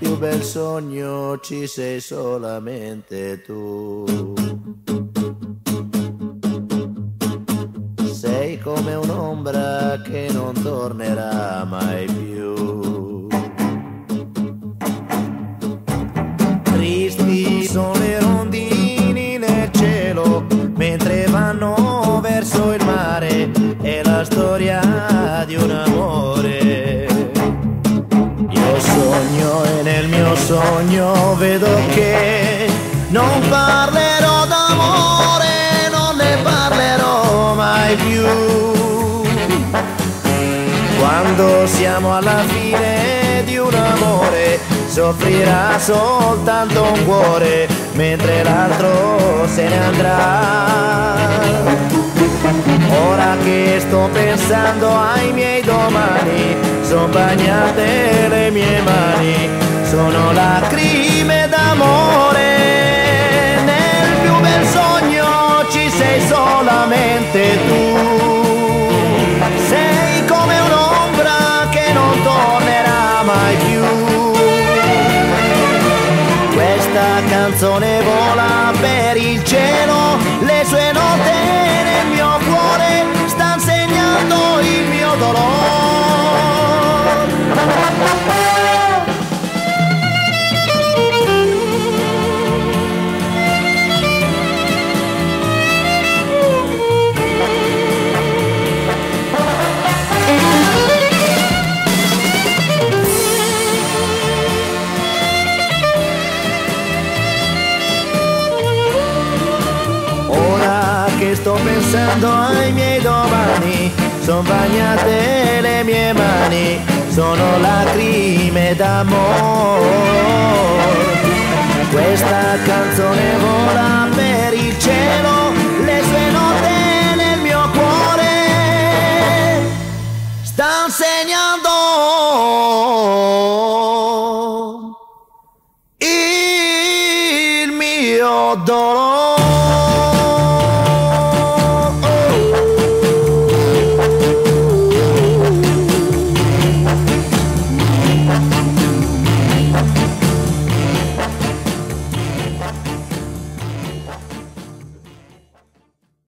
più bel sogno ci sei solamente tu. Sei come un'ombra che non tornerà mai più. Tristi sono le rondini nel cielo mentre vanno verso il mare, è la storia di un amore. Io sogno e nel mio sogno vedo che non parlerò d'amore, non ne parlerò mai più. Quando siamo alla fine di un amore, soffrirà soltanto un cuore, mentre l'altro se ne andrà. Ora che sto pensando ai miei domani, son bagnate le mie mani, sono lacrime d'amore. Nel più bel sogno ci sei solamente tu. Sei come un'ombra che non tornerà mai più. Questa canzone vola per il cielo, le sue note nel mio cuore stanno segnando il mio dolore. Sto pensando ai miei domani, son bagnate le mie mani, sono lacrime d'amore. Questa canzone vola per il cielo, le sue note nel mio cuore stan segnando il mio dolore.